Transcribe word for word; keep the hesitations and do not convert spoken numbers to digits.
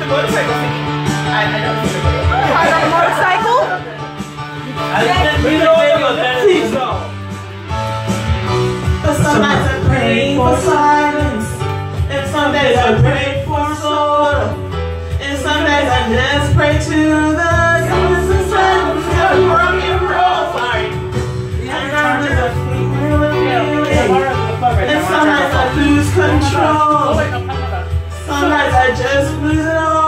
motorcycle singing. I, I know. Ride on a motorcycle? I didn't really video that. But some nights I pray for silence, and some days I pray for soda, and some days I just pray to the goodness and silence of rock and roll. Sorry. And I'm just a and some nights I lose control. Some nights I just lose it all.